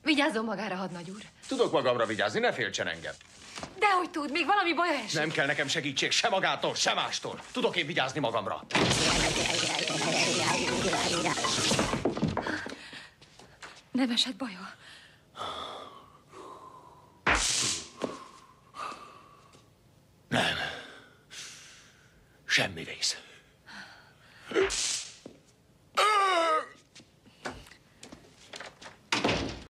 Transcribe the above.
Vigyázzon magára, hadnagy úr. Tudok magamra vigyázni, ne féltsen engem. Dehogy tud, még valami baja esik. Nem kell nekem segítség, se magától, se mástól. Tudok én vigyázni magamra. Nem esett baja? Nem. Semmi rész.